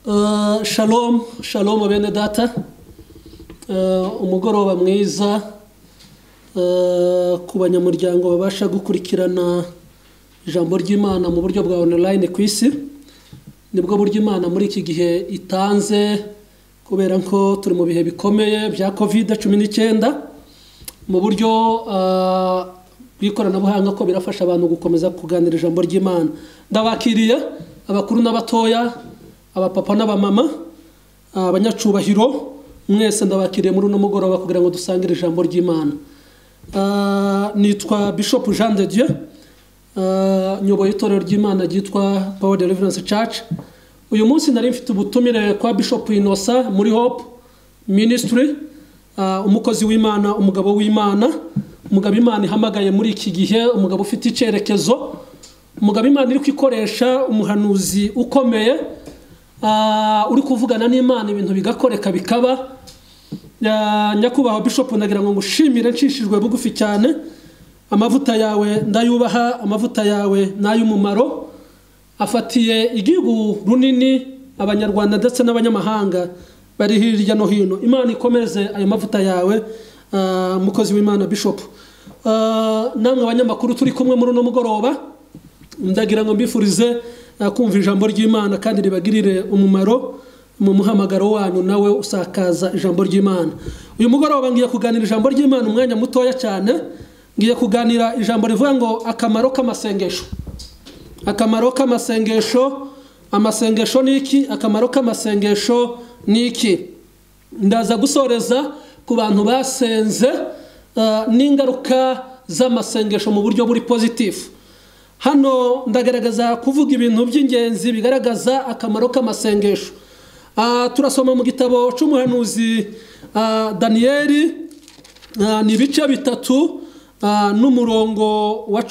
Shalom, shalom bene data. Umugoroba mwiza ku banyamuryango babasha gukurikirana ijambo ry'Imana mu buryo bwa online ku isi. Nibwo buryo Imana muri iki gihe itanze kubera ko turi mu bihe bikomeye bya COVID-19 mu buryo bw'ikoranabuhanga ko birafasha abantu gukomeza kuganira ijambo ry'Imana. Ndabakiriye abakuru n'abatoya, abapapa n'abamama, abanyacubahiro mwese ndabakiriye muri uno mugoroba kugira ngo dusangire ijambo ry'Imana. Nitwa Bishop Jean de Dieu, nyoboye itorero ry'Imana ryitwa Power Deliverance Church. Uyu munsi nari mfite ubutumire kwa Bishop Inosa muri Hope Ministry, umukozi w'Imana, umugabo w'Imana, umugabo Imana ihamagaye muri iki gihe, umugabo ufite icyerekezo, umugabo Imana iri kwikoresha, umuhanuzi ukomeye, uri kuvugana n'Imana ibintu bigakoreka bikaba. Nyakubahwa Bishop, nagira ngo ngushimire nshishijwe bugufi cyane. Amavuta yawe ndayubaha, amavuta yawe n'ay'umumaro, afatiye igihugu runini, abanyarwanda ndetse n'abanyamahanga bari hirya no hino. Imana ikomeze ayo mavuta yawe, mukozi w'Imana Bishop. Namwe abanyamakuru turi kumwe muri uno mugoroba, ndagira ngo mbifurize kumva ijambo ry'Imana kandi ribagirire umumaro mu muhamagaro wanyu nawe usakaza ijambo ry'Imana. Uyu mugoroba ngiye kuganira ijambo ry'Imana umwanya mutoya cyane. Ngiye kuganira ijambo rivuga ngo akamaro k'amasengesho. Akamaro k'amasengesho, amasengesho niki? Akamaro k'amasengesho niki? Ndaza gusoreza ku bantu basenze n'ingaruka z'amasengesho mu buryo buri positive. Hano ndagaragaza kuvuga ibintu by'ingenzi bigaragaza akamaro k'amasengesho. Turasoma mu gitabo cy'umuhanuzi Daniyeli, ni ibice bitatu n'umurongo wa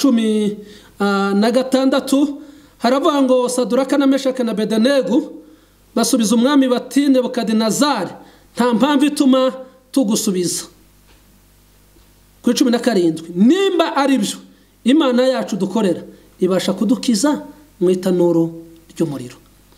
16. Haravuga ngo Saduraka na Meshaki na Abedenego basubiza umwami bati, Nebukadinezari, nta mpamvu ituma tugusubiza. Kuri 17, nimba ari byo Imana yacu dukorera ibasha kudukiza mu itanuro ry'umuriro.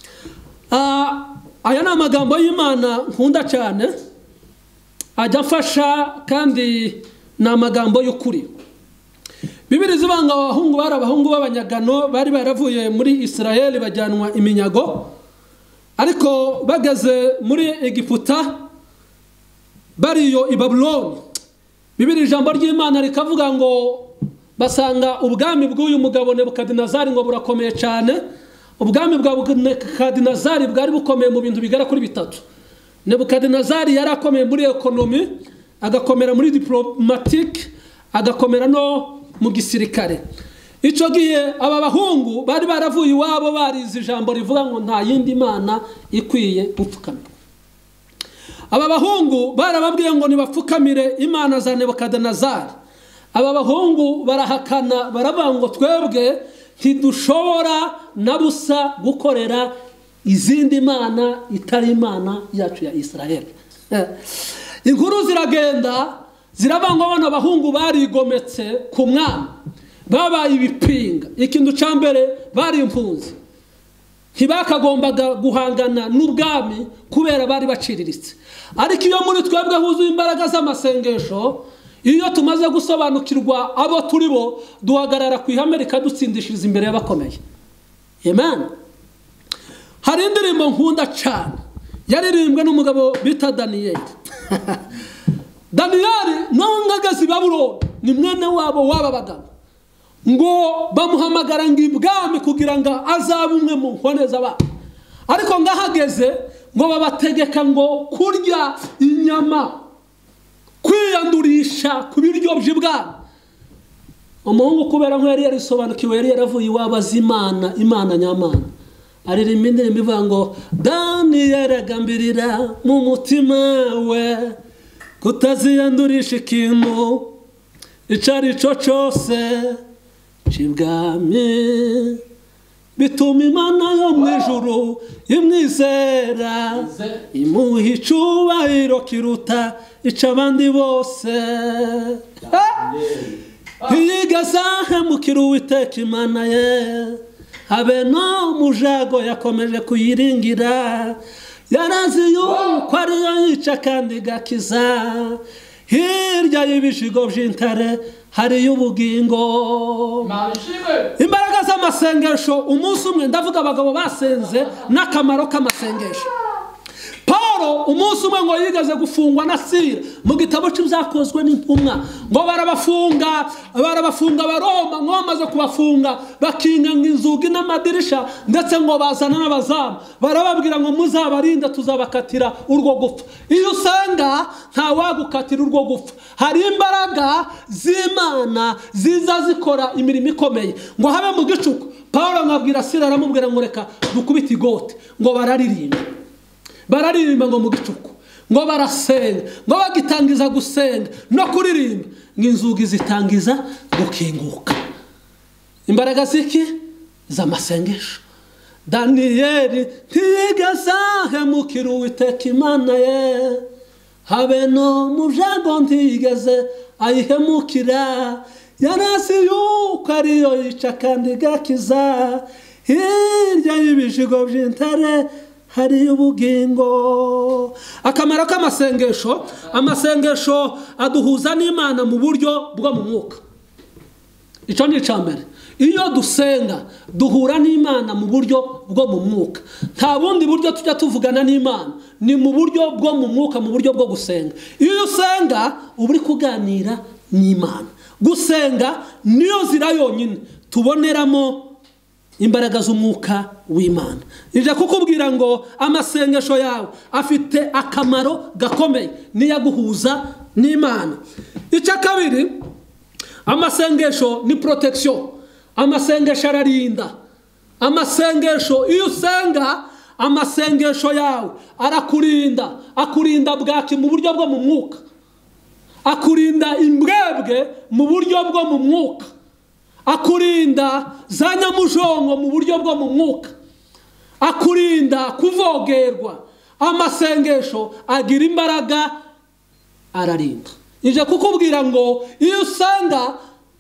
Aya ni amagambo y'Imana nkunda cyane, ajya afasha kandi ni amagambo y'ukuri. Bibiri zibanga abahungu bari abahungu b'abanyagano, bari baravuye muri Israeli bajyanwa iminyago, ariko bageze muri Egiputa bariyo i Babuloni. Bibiri ijambo ry'Imana rikavuga ngo basanga ubwami bw'uyu mugabo Nebukadinezari ngo burakomeye cyane. Ubwami bwa Nebukadinezari bwari bukomeye mu bintu bigera kuri bitatu. Nebukadinezari yari akomeye muri ekonomi, agakomera muri diplomatique, agakomera no mu gisirikare. Icyo gihe aba bahungu bari baravuye iwabo barize ijambo rivuga ngo nta yindi mana ikwiye gupfukamira. Aba bahungu barababwiye ngo nibapfukamire imana za Nebukadinezari. Aba bahungu barahakana, baravuga ngo twebwe ntidushobora na busa gukorera izindi mana itari imana yacu ya Israeli. Inkuru ziragenda zirabanga abana bahungu barigometse ku mwami, babaye ibipinga. Ikintu cya mbere bari impunzi, ntibakagombaga guhangana n'ubwami kubera bari baciriritse. Ariko iyo muri twebwe huzuye imbaraga z'amasengesho, iyo tumaze gusobanukirwa abo turi bo, duhagarara ku ihame rikadutsindishiriza imbere y'abakomeye. Amen. Hari indirimbo nkunda cyane yaririmbwe n'umugabo bita Daniyeli. Daniyeli n'abangagazi Babuloni ni mwene wabo w'aba bagabo, ngo bamuhamagara ngo ibwami kugira ngo azabe umwe mu nkone z'abantu. Ariko ngahageze ngo babategeka ngo kurya inyama, kwiyandurisha ku biryo by'ibwami. Umuhungu kubera ngo yari yarisobanukiwe, yari yaravuye iwabo azi Imana, Imana nyamana, aririmba indirimbo ivuga ngo Daniyeli agambirira mu mutima we kutaziyandurisha ikintu icyo ari cyo cyose cy'ibwami, bituma Imana yo mu ijuru imwizera, imuha icyubahiro kiruta icyo abandi bose. Ntiyigeze ahemukira Uwiteka Imana ye, habe no mujago yakomeje kuyiringira, yarazi yuko ariyo yica kandi gakiza, hirya y'ibishigo by'intare hariyo ubugingo. Imbaraga z'amasengesho, umunsi umwe ndavuga abagabo basenze n'akamaro k'amasengesho. Paulo umunsi umwe ngo yigeze gufungwa na Sira mu gitabo cy'ibyakozwe n'intumwa, ngo barabafunga Abaroma, ngo bamaze kubafunga bakinga inzugi n'amadirisha, ndetse ngo bazana n'abazamu, barababwira ngo muzabarinde tuzabakatira urwo gupfa. Iyo usenga nta wagukatira urwo gupfa, hari imbaraga z'Imana ziza zikora imirimo ikomeye. Ngo habe mu gicuku, Paulo ngabwira Sira, aramubwira ngo reka dukubite igote, ngo bararirimba ngo mu gicuku, ngo barasenga, ngo bagitangiza gusenga no kuririmba, ngo inzugi zitangiza gukinguka. Imbaraga ziki z'amasengesho. Daniyeli ntiyigeze ahemukira Uwiteka Imana ye, habe no mujago ntiyigeze ayihemukira, yarazi yuko ariyo yica kandi gakiza, hirya y'ibishigo by'intare hari ubugingo. Akamaro k'amasengesho, amasengesho aduhuza n'Imana mu buryo bwo mu mwuka. Icyo ni icambere. Iyo dusenga duhura n'Imana mu buryo bwo mu mwuka. Nta bundi buryo tujya tuvugana n'Imana, ni mu buryo bwo mu mwuka, mu buryo bwo gusenga. Iyo usenga uba uri kuganira n'Imana. Gusenga niyo zira yonyine tuboneramo imbaraga z'umwuka w'Imana. Ije kukubwira ngo amasengesho yawe afite akamaro gakomeye, niyo guhuza n'Imana. Icya kabiri, amasengesho ni protection. Amasengesho ararinda. Amasengesho, iyo usenga amasengesho yawe arakurinda, akurinda bwaki mu buryo bwo mu mwuka, akurinda imbwebwe mu buryo bwo mu mwuka, akurinda za nyamujongo mu buryo bwo mu mwuka, akurinda kuvogerwa. Amasengesho agira imbaraga, ararinda. Ije kukubwira ngo iyo usenga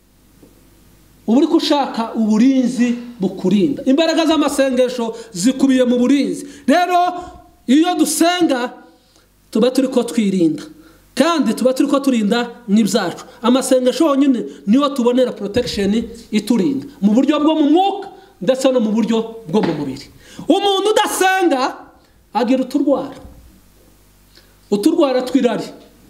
uba uri gushaka uburinzi bukurinda. Imbaraga z'amasengesho zikubiye mu burinzi. Rero iyo dusenga tuba turi ko twirinda, kandi tuba turi ko turinda n'ibyacu. Amasengesho yonyine niyo tubonera protection iturinda mu buryo bwo mu mwuka ndetse no mu buryo bwo mu mubiri. Umuntu udasenga agira uturwara tw'irari.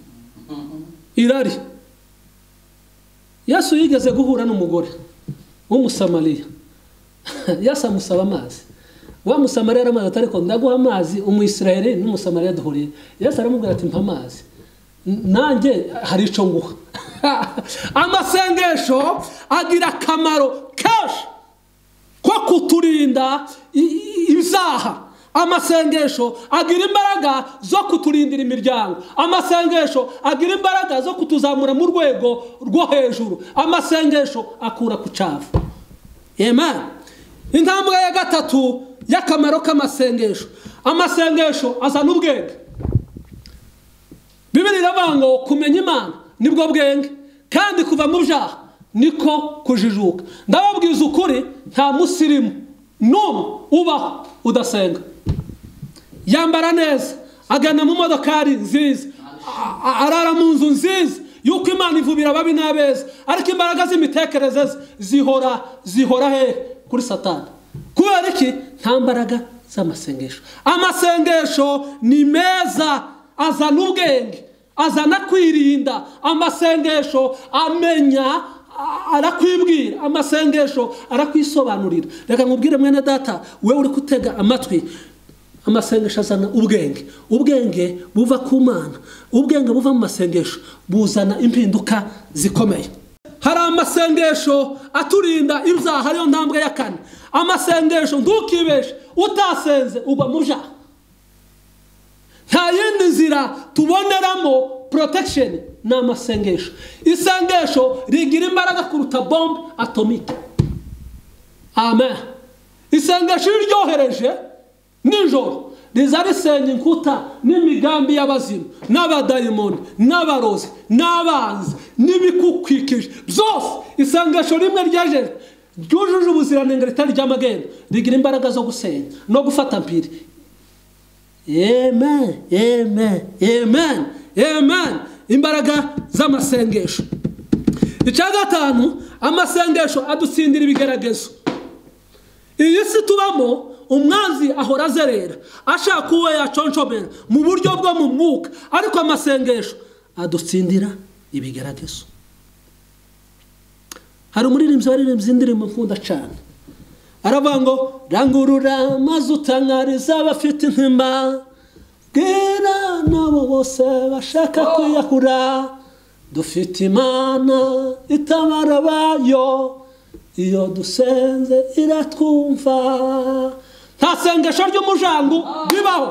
Yesu yigeze guhura n'umugore w'umusamariya. Yesu amusaba amazi. Wa musamariya aramaze, ariko ndaguha amazi. Umuyisiraheli n'umusamariya duhuriye. Yesu aramubwira ati mpa amazi, nanjye hari icyo nguha. Amasengesho agira akamaro kenshi ko kuturinda ibyaha. Amasengesho agira imbaraga zo kuturindira imiryango. Amasengesho agira imbaraga zo kutuzamura mu rwego rwo hejuru. Amasengesho akura ku cyavu. Amen. Intambwe ya gatatu y'akamaro k'amasengesho, amasengesho azana ubwenge. Bibiri iravuga ngo kumenya Imana nibwo bwenge, kandi kuva mu byaha niko kujijuka. Ndababwiza ukuri, nta musirimu n'umwe ubaho udasenga. Yambara neza, agana mu modokari nziza, arara mu nzu nziza, yuko Imana ivubira ababi n'abeza, ariko imbaraga z'imitekerereze zihora he kuri Satani. Kubera iki? Nta mbaraga z'amasengesho. Amasengesho ni meza, azana ubwenge, azana kwirinda. Amasengesho amenya, arakwibwira. Amasengesho arakwisobanurira. Reka nkubwire mwene data, wewe uri kutega amatwi, amasengesho azana ubwenge. Ubwenge buva ku Mana, ubwenge buva mu masengesho buzana impinduka zikomeye. Hari amasengesho aturinda ibyaha, ariyo ntambwe ya kane. Amasengesho ntukibeshe, utasenze ugwa mu byaha. Nta yindi nzira tuboneramo protection ni amasengesho. Isengesho rigira imbaraga kuruta bombe atomike. Amen. Isengesho iryohereje nijoro riza risenya inkuta n'imigambi y'abazimu n'abadayimoni n'abarozi n'abanzi n'ibikukwikije byose. Isengesho rimwe ryaje ryujuje ubuziranenge ritari ry'amagenda, rigira imbaraga zo gusenya no gufata mpiri. Amen, amen, amen, amen. Imbaraga z'amasengesho. Icya gatanu, amasengesho adutsindira ibigeragezo. Iyi si tubamo, umwanzi ahora azerera ashaka uwo yaconshomera mu buryo bwo mu mwuka, ariko amasengesho adutsindira ibigeragezo. Hari umuririmbyi waririmbye indirimbo nkunda cyane, aravuga ngo rangurura maze utangariza abafite intima, bwira nabo bose bashaka kwiyahura, dufite Imana itabara abayo, iyo dusenze iratwumva. Nta sengesho ry'umujangu bibaho.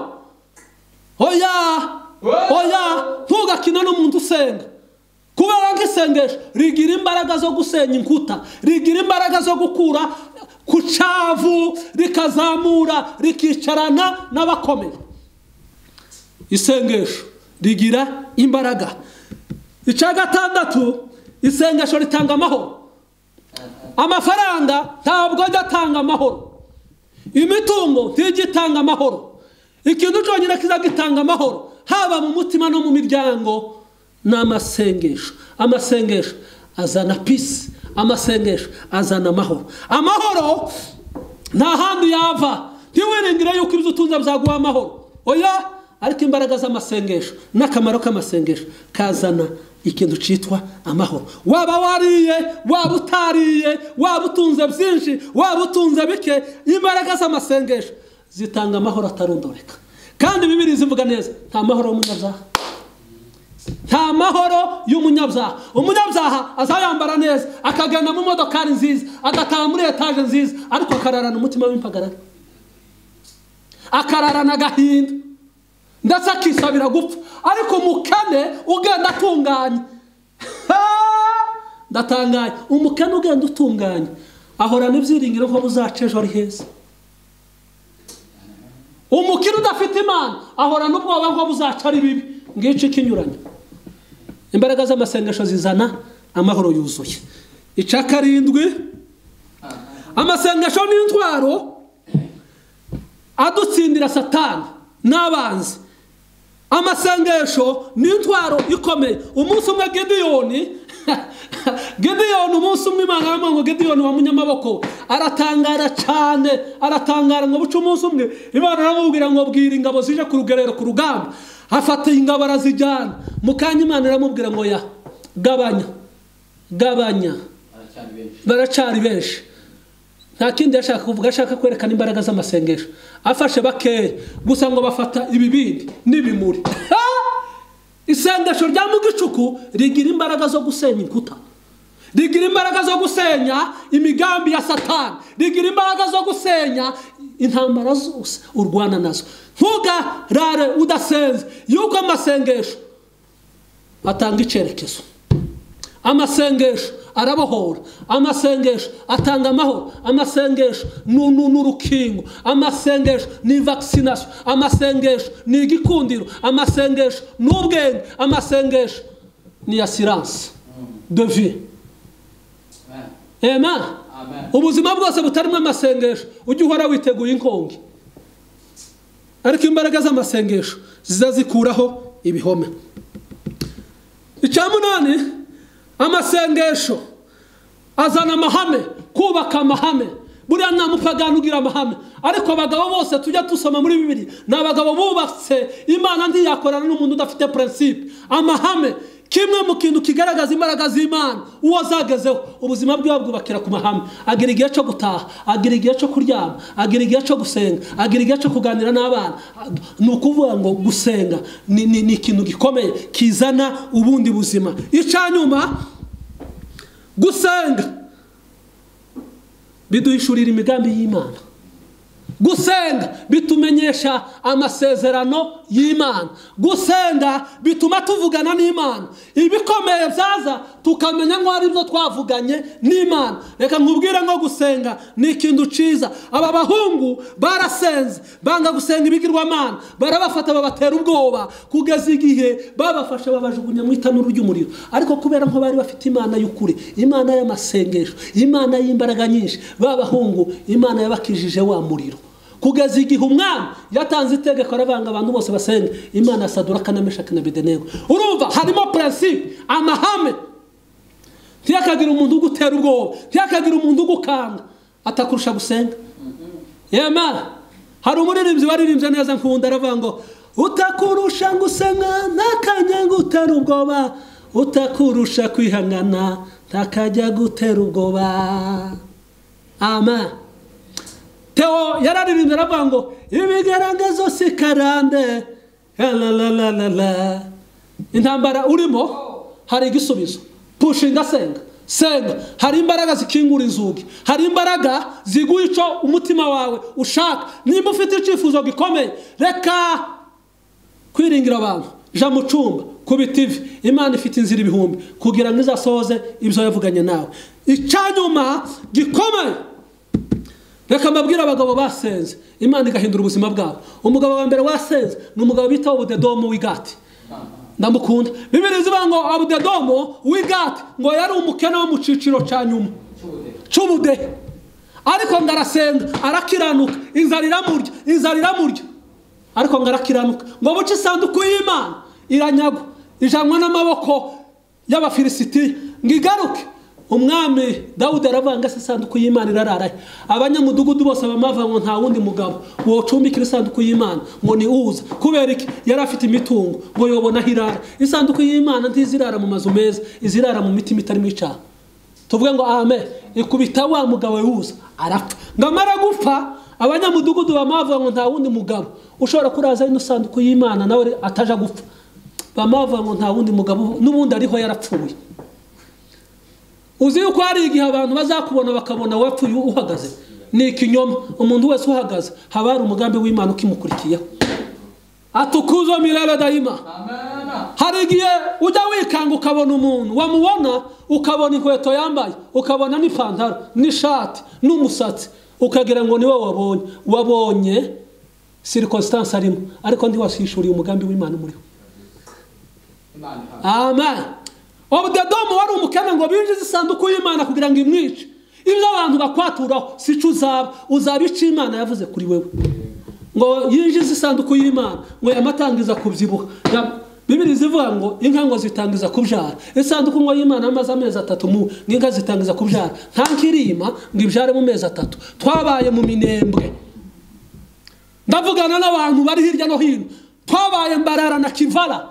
Oya, ntugakina n'umuntu usenga, kubera ko isengesho rigira imbaraga zo gusenya inkuta, rigira imbaraga zo gukura ku cyavu, rikazamura rikicarana n'abakomeye. Isengesho rigira imbaraga. Icya gatandatu, isengesho ritanga amahoro. Amafaranga ntabwo ajya atanga amahoro, imitungo ntijya itanga amahoro. Ikintu cyonyine kizagitanga amahoro haba mu mutima no mu miryango ni amasengesho. Amasengesho azana peace, amasengesho azana amahoro. Amahoro nta handi yava, ntiwiringire yuko ibyo utunze byaguha amahoro. Oya, ariko imbaraga z'amasengesho n'akamaro k'amasengesho kazana ikintu cyitwa amahoro. Waba wariye, waba utariye, waba utunze byinshi, waba utunze bike, imbaraga z'amasengesho zitanga amahoro atarondoreka. Kandi Bibiliya ivuga neza, nta mahoro y'umunyabyaha, nta mahoro y'umunyabyaha. Umunyabyaha azayambara neza, akagenda mu modokari nziza, agataha muri etaje nziza, ariko akararana umutima w'impagarara, akararana agahinda, ndetse akisabira gupfa. Ariko umukene ugenda atunganye, ndatangaye, umukene ugenda utunganye ahorana ibyiringiro ko buzaca ejo ari heza. Umukire udafite Imana ahorana ubwoba ko buzaca ari bibi. Ngici kinyuranye. Imbaraga z'amasengesho zizana amahoro yuzuye. Icya karindwi, amasengesho n'intwaro adutsindira Satani n'abanzi. Amasengesho n'intwaro ikomeye. Umunsi umwe Gideyoni umunsi umwe Imana yaramubwiye ngo Gideyoni wa munyamaboko, aratangara cyane, aratangara ngo buce umunsi umwe Imana iramubwira ngo bwira ingabo zije ku rugerero ku rugamba. Afata ingabo arazijyana, mu kanya Imana iramubwira ngo ya gabanya, baracari benshi. Nta kindi yashaka kuvuga, ashaka kwerekana imbaraga z'amasengesho. Afashe bakeya gusa ngo bafata ibibindi n'ibimuri. Isengesho rya mu gicuku rigira imbaraga zo gusenya inkuta, rigira imbaraga zo gusenya imigambi ya Satani, rigira imbaraga zo gusenya intambara zose urwana nazo. Ntugarare udasenze, yuko amasengesho atanga icyerekezo. Amasengesho arabohora, amasengesho atanga amahoro, amasengesho n'urukingo, amasengesho ni vaccination, amasengesho ni igikundiro, amasengesho n'ubwenge, amasengesho ni assurance de vie. Amen. Ubuzima bwose butarimo amasengesho ujye uhora witeguye inkongi, ariko imbaraga z'amasengesho zizazikuraho ibihome. Icya munani, amasengesho azana amahame, kubaka amahame. Buriya nta mupagani ugira amahame, ariko abagabo bose tujya dusoma muri Bibiliya ni abagabo bubatse. Imana ntiyakorana n'umuntu udafite principe. Amahame kimwe mu kintu kigaragaza imbaraga z'Imana. Uwo azagezeho ubuzima bwe bwubakira ku mahame. Agira igihe cyo gutaha, agira igihe cyo kuryama, agira igihe cyo gusenga, agira igihe cyo kuganira n'abana. Ni ukuvuga ngo gusenga ni ikintu gikomeye kizana ubundi buzima. Icyanyuma, gusenga biduhishurira imigambi y'Imana. Gusenga bitumenyesha amasezerano y'Imana. Gusenga bituma tuvugana n'Imana. Ibikomeye byaza tukamenya ngo ari byo twavuganye n'Imana. Reka nkubwire ngo gusenga ni ikintu ciza. Aba bahungu barasenze, banga gusenga ibigirwamana, barabafata babatera ubwoba kugeza igihe babafashe babajugunya mu itanuru ry'umuriro. Ariko kubera ko bari bafite Imana y'ukuri, Imana y'amasengesho, Imana y'imbaraga nyinshi, babahungu Imana yabakijije wa muriro. Kugeza igihe umwami yatanze itegeko arabanga abantu bose basenga, Imana Saduraka na Meshaki na Abedenego. Urumva harimo principe, amahame. Ntiyakagira umuntu ugutera ubwoba, ntiyakagira umuntu ugukanga atakurusha gusenga. Yema hari umuririmbyi waririmbye neza nkunda aravuga ngo utakurusha gusenga nakajya gutera ubwoba, utakurusha kwihangana ntakajya gutera ubwoba. Amen. Teo yararirimbye aravuga ngo ibigaragazo sikarande la intambara urimo hari igisubizo. Pushinga senga hari imbaraga zikingura inzugi, hari imbaraga ziguha icyo umutima wawe ushaka. Nimba ufite icyifuzo gikomeye, reka kwiringira abantu, ja mu cyumba kubita ivi. Imana ifite inzira ibihumbi kugira ngo izasohoze ibyo yavuganye nawe. Icyanyuma gikomeye, reka mbabwire abagabo basenze Imana igahindura ubuzima bwabo. Umugabo wa mbere wasenze ni umugabo bita Obudedomu w'Igati. Ndamukunda. Bibiliya zivuga ngo Obudedomu w'Igati ngo yari umukene wo mu ciciro cya nyuma cy'ubudehe, ariko ngo arasenga arakiranuka, inzara iramurya ariko ngo arakiranuka. Ngo buce isanduku y'Imana iranyagwa, ijanwa n'amaboko y'Abafilisitiya ngo igaruke. Umwami Dawudi aravanga isanduku y'Imana irararaye. Abanyamudugudu bose bamava ngo nta wundi mugabo wocumbikira isanduku y'Imana ngo ni Uza. Kubera iki? Yari afite imitungo ngo yobona hirara. Isanduku y'Imana ntizirara mu mazu meza, izirara mu mitima itarimo icyaha. Tuvuge ngo amen. Ikubita wa mugabo Uza arapfa. Ngamara gupfa abanyamudugudu bamava ngo nta wundi mugabo ushobora kuraza ino sanduku y'Imana nawe ataja gupfa. Bamava ngo nta wundi mugabo n'ubundi ariho yarapfuye. Uzi yuko hari igihe abantu bazakubona bakabona wapfuye uhagaze. Ni ikinyoma. Umuntu wese uhagaze haba hari umugambi w'Imana ukimukurikiyeho. Atukuzwe milele daima. Hari igihe ujya wikanga ukabona umuntu, wamubona ukabona inkweto yambaye, ukabona n'ipantaro n'ishati n'umusatsi, ukagira ngo niwe wabonye circumstance arimo, ariko ndi wasishuriye umugambi w'Imana muriho. Amen. Obudedomu wari umukene ngo binjize isanduku y'Imana kugira ngo imwice. Ibyo abantu bakwaturaho sico uzaba ico Imana yavuze kuri wewe. Ngo yinjize isanduku y'Imana ngo yamatangiza kubyibuha. Bibiliya zivuga ngo inka ngo zitangiza kubyara. Isanduku ngo y'Imana amaze amezi 3 mu inka zitangiza kubyara. Nta nkirima ngo ibyare mu mezi 3. Twabaye mu minembwe. Ndavugana n'abantu bari hirya no hino. Twabaye Mbarara na Kivala.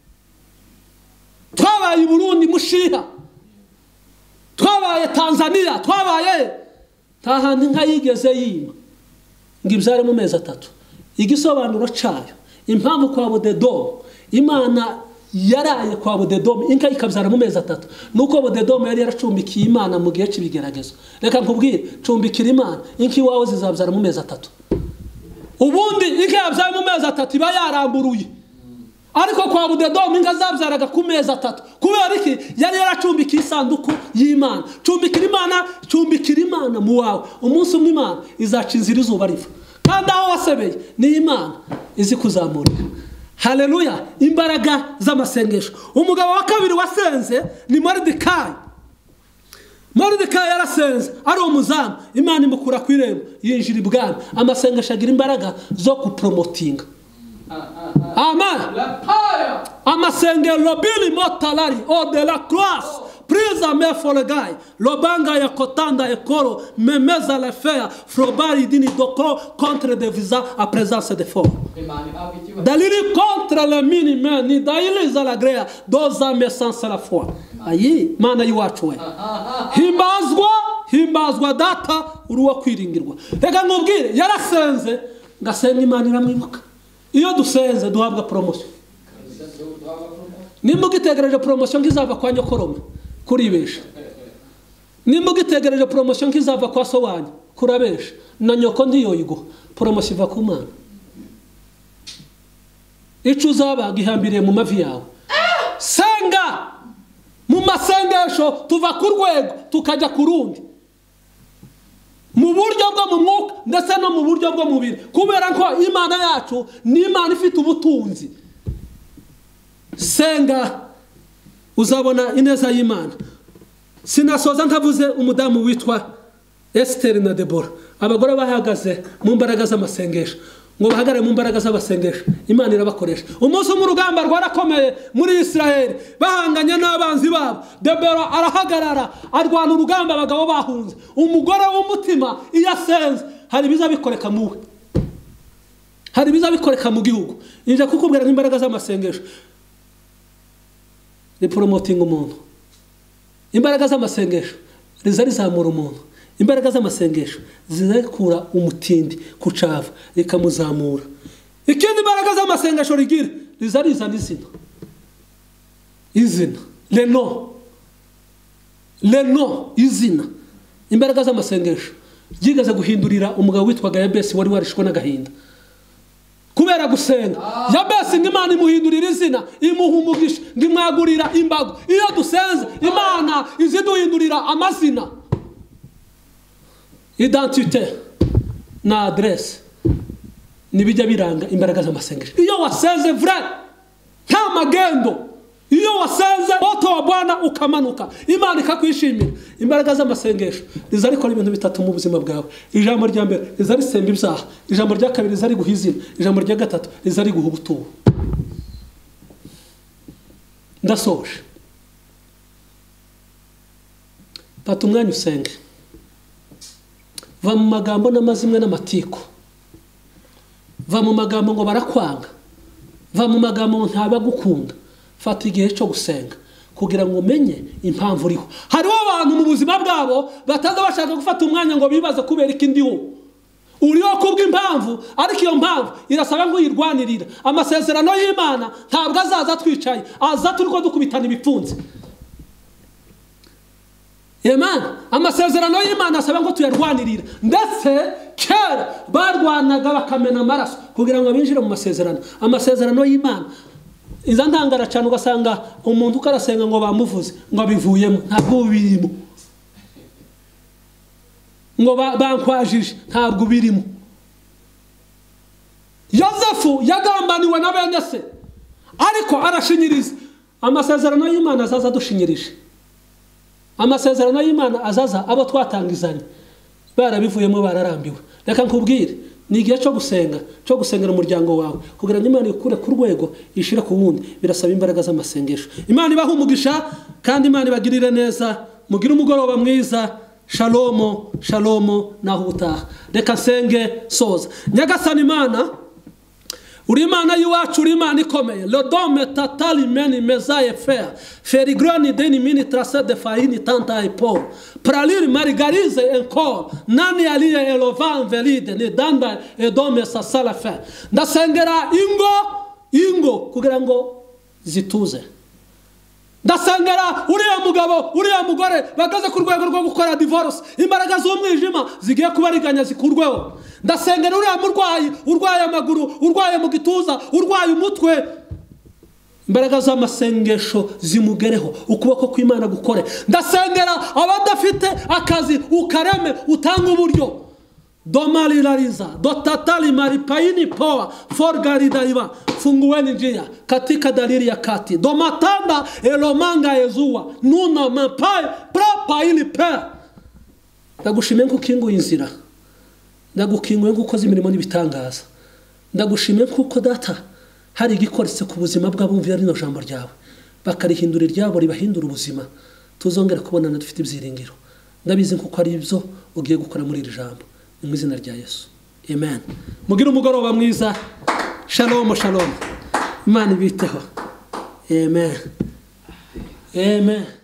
Twabaye i Burundi Mushiha. Twabaye Tanzania, twabaye nta hantu inka yigeze yima ngo ibyare mu mezi 3. Igisobanuro cyayo, impamvu kwa Obudedomu Imana yaraye kwa Obudedomu inka ikabyara mu mezi 3 nuko Obudedomu yari yaracumbikiye Imana mu gihe cy'ibigeragezo. Reka nkubwire, cumbikira Imana inka iwawe zizabyara mu mezi 3. Ubundi inka yabyaye mu mezi 3 iba yaramburuye. Ariko kwa Obudedomu inka zabyaraga ku mezi 3. Kubera iki? Yari yaracumbikiye isanduku y'Imana. Cumbikira Imana mu wawe. Umunsi umwe Imana izaca inzira izuba riva. Kandi aho wasebeye ni Imana izi kuzamurika. Haleluya. Imbaraga z'amasengesho. Umugabo wa kabiri wasenze ni Muragizi. Muragizi yarasenze ari umuzamu, Imana imukura ku irembo yinjira ibwami. Amasengesho agira imbaraga zo kupromotinga. Amen. Amasengero lobili motalari o de la croix. Prisa me folegai. Lobanga ya kotanda ekoro memeza la fea frobari dini doko contre de visa a présence de fort. Dalili contre le minime ni daili za la grea doza me sans la foi. Ayi mana yiwacu we. Himbazwa data uruwa kwiringirwa. Reka nkubwire yarasenze ngasenga Imana iramwibuka. Iyo dusenze duhabwa promotion. Nimba ugitegereje promotion ngizava kwa nyokoroma kuribesha. Nimba ugitegereje promotion ngizava kwa so wanyu kurabesha. Na nyoko ndiyo yigo promotion iva ku Mana. icyo uzaba gihambiriye mu mavi yawe. Senga mu masengesho tuva ku rwego tukajya ku rundi, mu buryo bwo mu mwuka ndetse no mu buryo bwo mu mubiri, kubera ko Imana yacu ni Imana ifite ubutunzi. Senga uzabona ineza y'Imana. Sinasoza ntavuze umudamu witwa Esther na Deborah, abagore bahagaze mu mbaraga z'amasengesho, ngo bahagare mu mbaraga z'abasengesho, Imana irabakoresha. Umunsi mu rugamba rwarakomeye muri Israel, bahanganye n'abanzi babo, Deborah arahagarara arwana urugamba, abagabo bahunze. Umugore w'umutima iyo asenze hari biza bikoreka muwe, hari biza bikoreka mu gihugu. Inje kukubwira imbaraga z'amasengesho promoting umuntu, imbaraga z'amasengesho rizamura umuntu, imbaraga z'amasengesho zizakura umutindi ku cava rikamuzamura. Ikindi imbaraga z'amasengesho rigira rizarizana izina leno izina. Imbaraga z'amasengesho zigeze guhindurira umugabo witwaga Yabesi wari warishwe n'agahinda kubera gusenga. Yabesi ng'Imana imuhindurira izina, imuha umugisha, ngimwagurira imbago. Iyo dusenze Imana iziduhindurira amazina, identite na adresse nibijya biranga imbaraga z'amasengesho. Iyo wasenze vrai nta magendo, iyo wasenze moto wa Bwana ukamanuka, Imana ikakwishimira. Imbaraga z'amasengesho rizarikora ibintu bitatu mu buzima bwawe. Ijambo rya mbere rizarisemba ibyaha, ijambo rya kabiri rizari guhizira, ijambo rya gatatu rizari guha ubuturo. Ndasoje, fata umwanya usenge, va mu magambo n'amazimwe n'amatiko, va mu magambo ngo barakwanga, va mu magambo ngo ntabagukunda. Fata igihe cyo gusenga kugira ngo umenye impamvu uriho. Hariho abantu mu buzima bwabo bataza bashaka gufata umwanya ngo bibaze kubera iki ndiho. Uriho kubw'impamvu, ariko iyo mpamvu irasaba ngo uyirwanirira. Amasezerano y'Imana ntabwo azaza twicaye, aza turiko dukubitana ibipfunsi. Amen. Amasezerano y'Imana asaba ngo tuyarwanirira. Ndetse kera barwanaga bakamena amaraso kugira ngo binjire mu masezerano. Amasezerano y'Imana iza ntangara cyane, ugasanga umuntu ukarasenga ngo bamuvuze ngo abivuyemo, ntabwo birimo. Ngo bankwajije, ntabwo birimo. Yosefu yagambaniwe na bene se, ariko arashinyiriza. Amasezerano y'Imana azaza dushinyirije. Amasezerano y'Imana azaza abo twatangizanye barabivuyemo, bararambiwe. Reka nkubwire, ni igihe cyo gusenga, cyo gusengera umuryango wawe kugira ngo Imana ikure ku rwego ishira ku wundi. Birasaba imbaraga z'amasengesho. Imana ibaha umugisha kandi Imana ibagirire neza. Mugire umugoroba mwiza. Shalom, shalom, naho utaha. Reka nsenge soza. Nyagasani Imana, uri Imana y'iwacu, uri Imana ikomeye. Lodome tatali meni mezaye fer ferigroni deni mini trase de faini tanta ipo pralir marigarize encore nani aliye elovan velide ni danda edome sasala fer. Ndasengera ingo kugira ngo zituze. Ndasengera uriya mugabo uriya mugore bagaze ku rwego rwo gukora divorce, imbaraga z'umwijima zigiye kubariganya zikurweho. Ndasengera uriya murwayi urwaye amaguru, urwaye mu gituza, urwaye umutwe, imbaraga z'amasengesho zimugereho, ukuboko kw'Imana gukore. Ndasengera abadafite akazi ukareme, utanga uburyo. Domali lariza dotatali maripaini poa forgaridaiva fungueni njia katika dalili ya kati domatanda elomanga ezua nuna mapai prapa ili pe. Ndagushimiye ko ukinguye inzira, ndagukinguye ko ukoze imirimo n'ibitangaza, ndagushimiye kuko data hari igikoretse ku buzima bw'abumvira rino jambo ryawe, bakarihindura iryabo ribahindura ubuzima. Tuzongera kubonana dufite ibyiringiro. Ndabizi kuko ari ibyo ugiye gukora muri iri jambo, mu izina rya Yesu. Amen. Mugire umugoroba mwiza. Shalom, shalom. Imana ibiteho. Amen. Amen.